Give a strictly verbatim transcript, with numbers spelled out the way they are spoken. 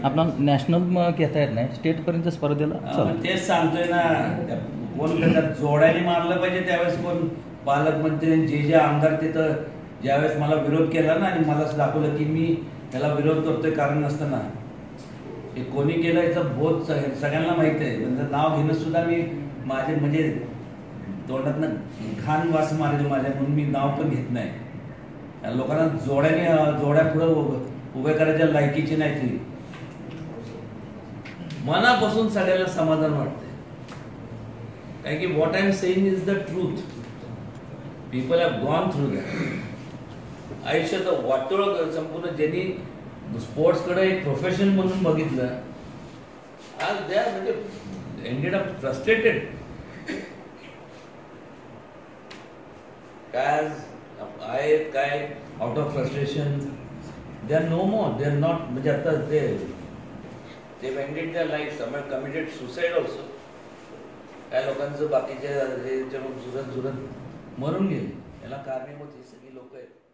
आपला नॅशनल घेता येत नाही, स्टेटपर्यंत स्पर्धेला चालतं. तेच सांगतोय ना, कोण त्याच्यात जोड्याने मारलं पाहिजे. त्यावेळेस कोण पालकमंत्री जे जे आमदार तिथं ज्यावेळेस मला विरोध केला ना आणि मला दाखवलं की मी त्याला विरोध करतोय कारण नसताना, हे कोणी केलं याचं बोध सगळ्यांना माहित आहे. म्हणजे नाव घेणं सुद्धा मी माझे म्हणजे तोंडातनं घाण वास मारेल माझ्या, म्हणून मी नाव पण घेत नाही. लोकांना जोड्याने जोड्या पुढं उभे करायच्या लायकीची नाही ती. मनापासून सगळ्याला समाधान वाटते, कारण की what I am saying is the truth. People have gone through that. आयुष्याचं वाटोळ संपूर्ण ज्यांनी स्पोर्ट्सकडे एक प्रोफेशन म्हणून बघितलं, आज दे आर म्हणजे एंडेड अप फ्रस्ट्रेटेड. काय आहे काय out of frustration they are no more, they are not. म्हणजे आता ते ते ended their life, some committed suicide also. काय लोकांचं बाकीचे झुरत झुरत मरून गेले. याला कारणीभूत ही सगळी लोक आहेत.